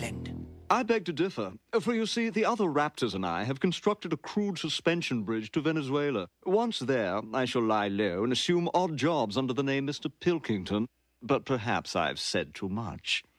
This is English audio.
island. I beg to differ, for you see, the other raptors and I have constructed a crude suspension bridge to Venezuela. Once there, I shall lie low and assume odd jobs under the name Mr. Pilkington. But perhaps I've said too much.